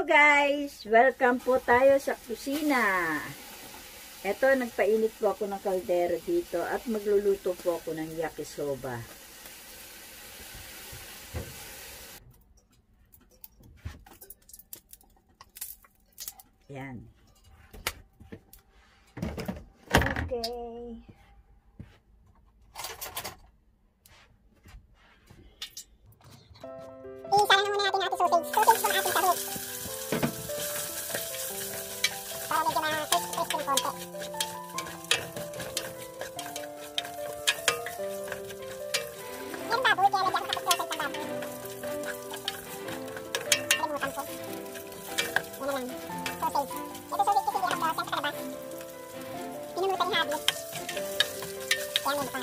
guys! Welcome po tayo sa kusina. Eto, nagpainit po ako ng kaldero dito at magluluto po ako ng yakisoba. Yan. Okay. Isara na muna natin natin sausage. Sausage ng ating sahog. Para medyo ma-crispy ng konti. Yung baboy, kaya lagyan ko sa sausage ng baboy. Kalimutan ko. Yan na lang. Sausage. Ito sausage kasi hindi ako. Siyempre kalabas. Pinumutan ni Habi. Kaya may pa.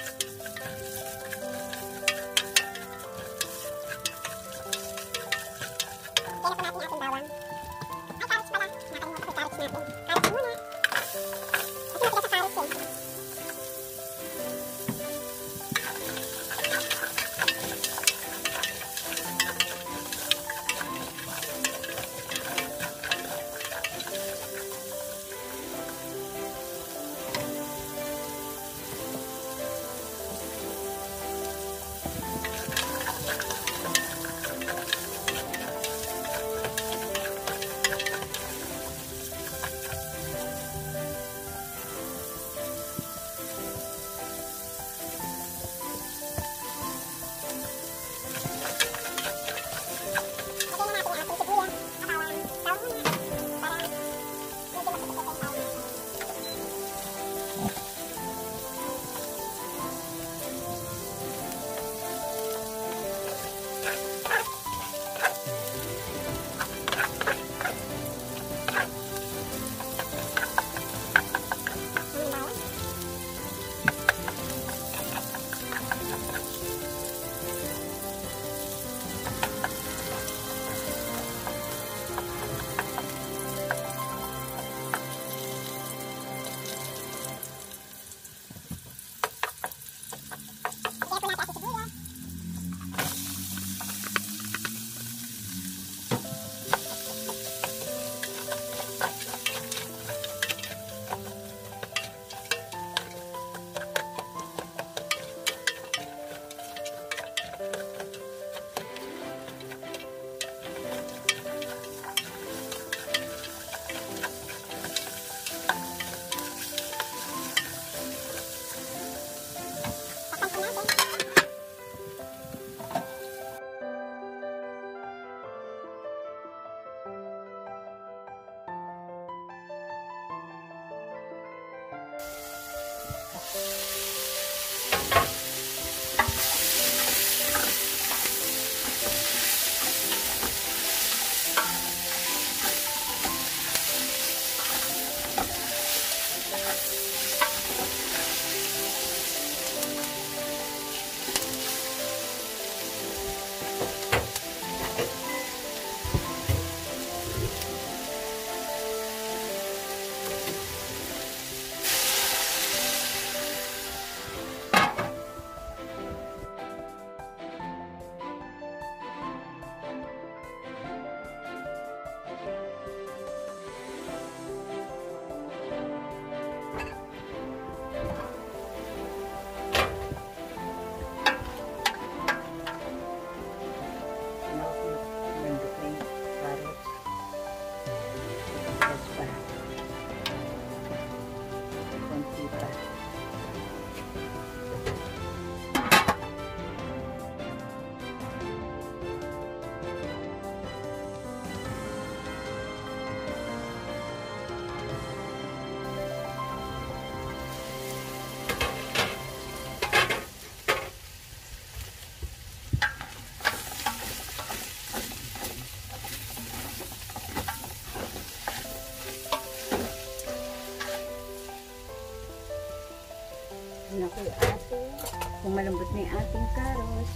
Naku ate, kung malambot na yung ating karos.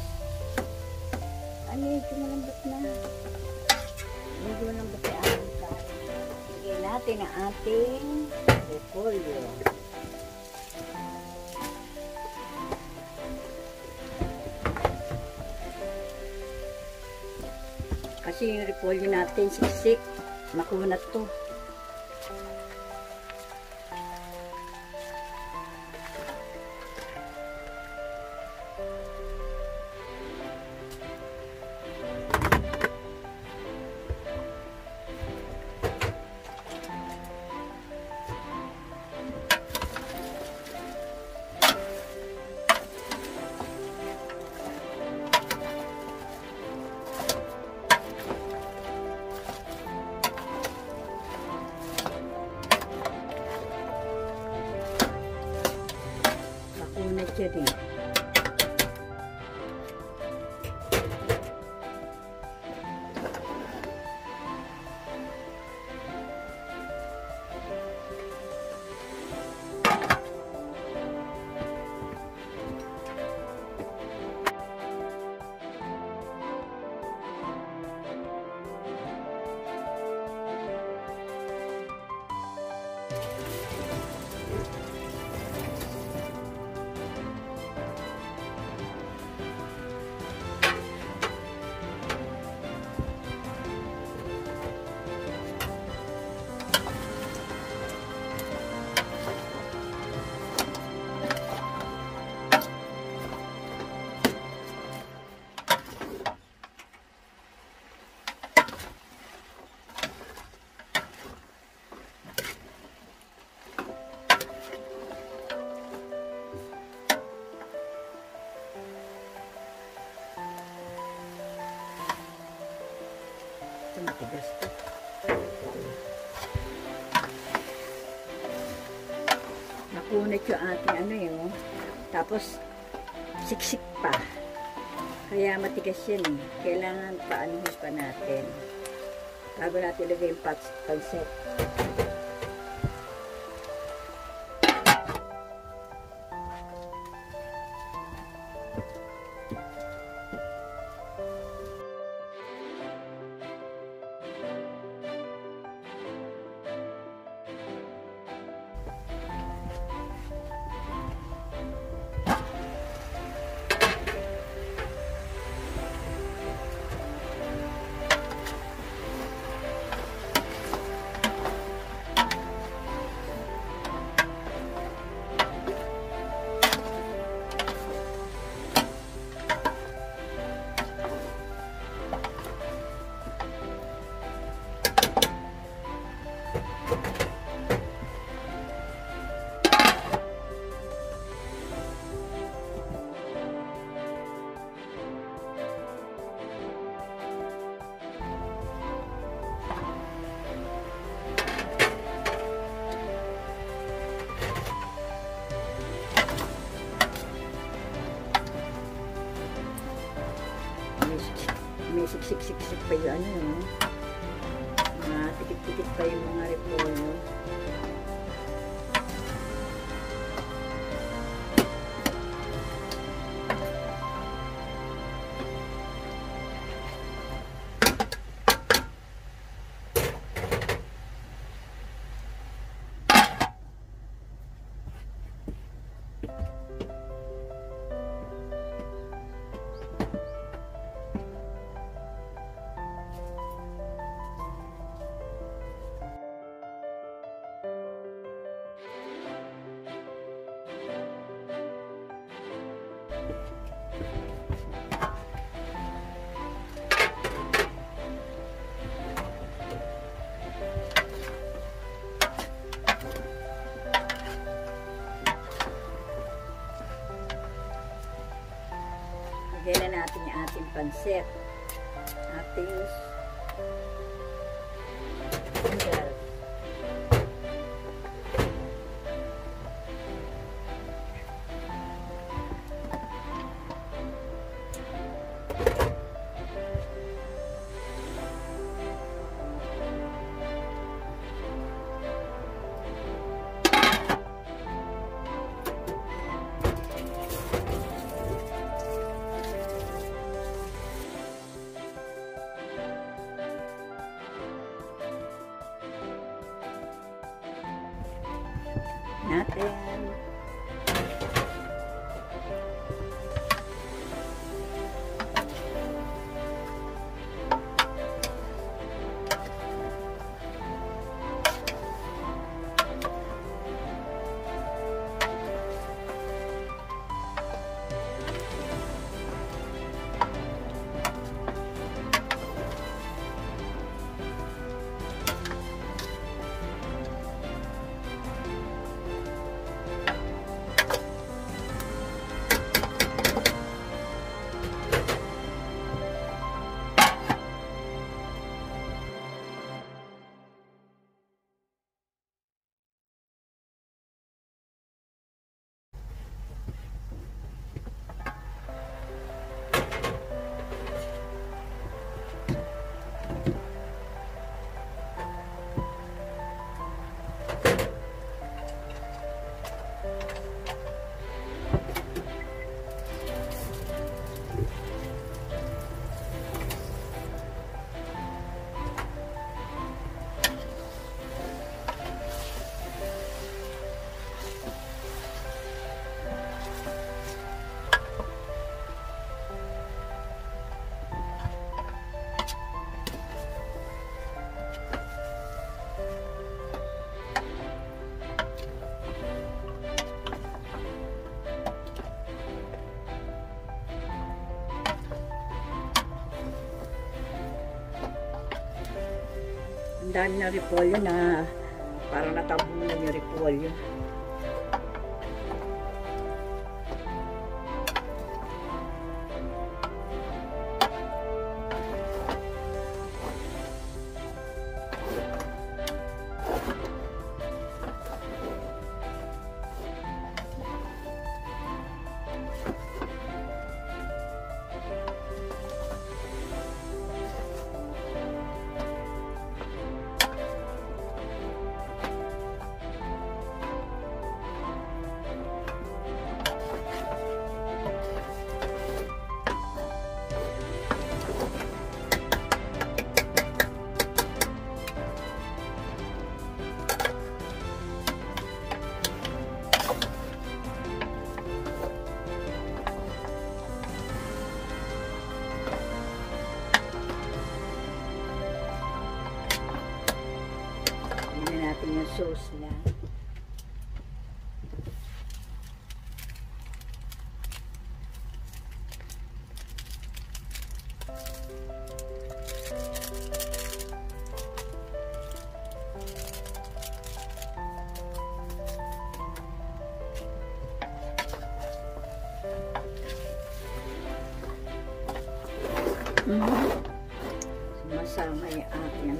Medyo malambot na. Medyo malambot na yung ating karos. Lagyan natin ang ating repolyo. kasi yung repolyo natin, siksik. Makunat to. Makunat siya din. Ito matigas to. Nakunat yung ating ano yun. Tapos, siksik pa. Kaya matigas yan eh. Kailangan paanuhin pa natin. Bago natin ilagay yung pansit. May siksik-siksik pa yung ano, no? Mga tikit-tikit pa yung mga repolyo. Lagyan na natin yung ating pansit. Ating noodles. Natin. dami ng repolyo na parang natabunan yung repolyo. Natin yung sauce niya. Sumasama yung akin.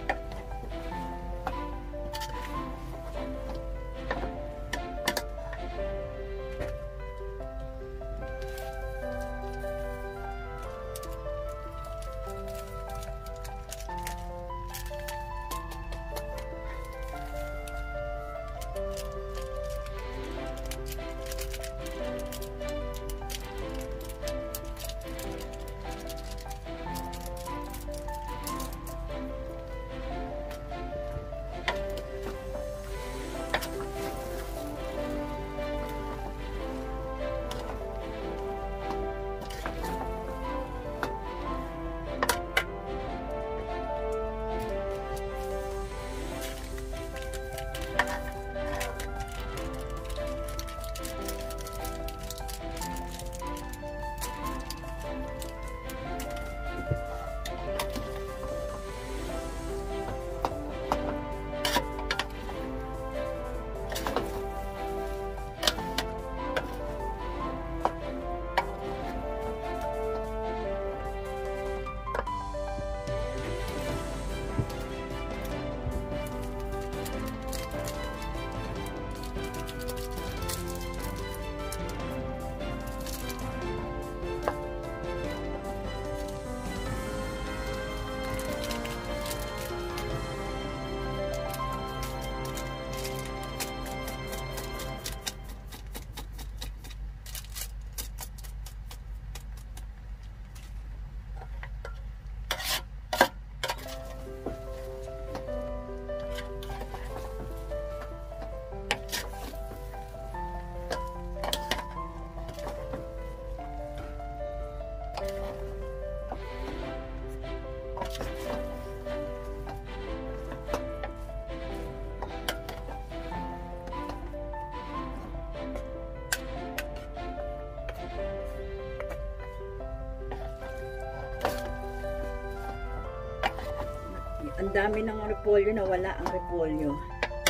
Ang dami ng repolyo na wala ang repolyo.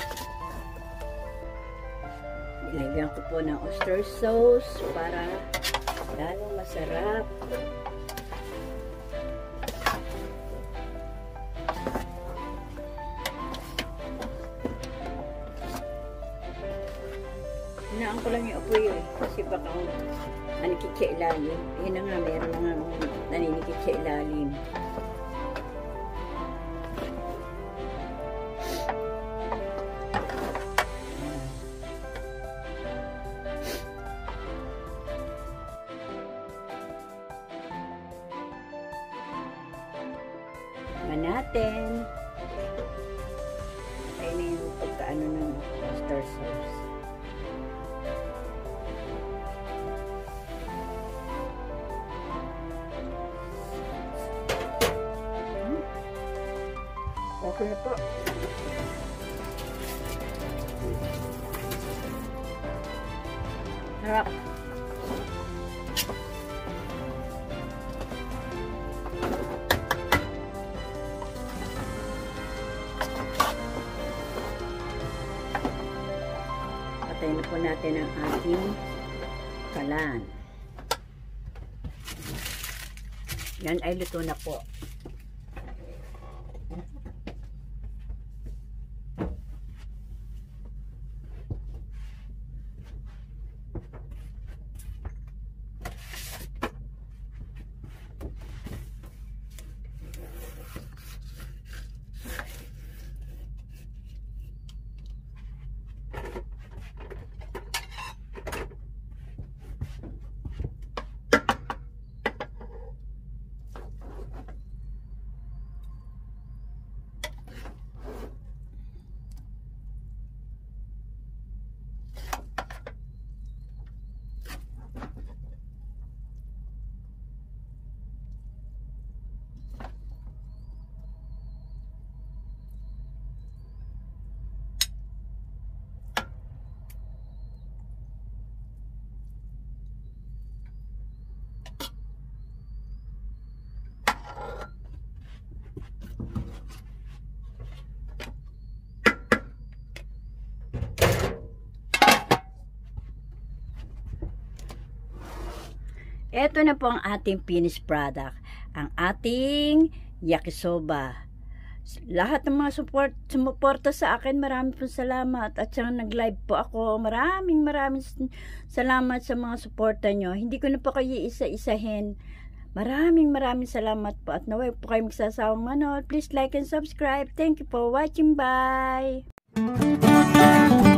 Ilagyan ko po ng oyster sauce para lalong masarap. Hinaan ko lang yung apoy kasi baka nanikit sa ilalim. Yun na nga, meron na nga naninikit sa ilalim. Natin. Kaya na yung pagkaano ng oyster sauce. Okay na po. Sarap. Patayin na po natin ang ating kalan. Yan ay luto na po. Ito na po ang ating finished product. Ang ating yakisoba. Lahat ng mga sumuporta sa akin, maraming po salamat. At saka nag-live po ako. Maraming salamat sa mga suporta nyo. Hindi ko na po kayo isa-isahin. Maraming salamat po. At naway po kayo magsasawang manood. Please like and subscribe. Thank you for watching. Bye!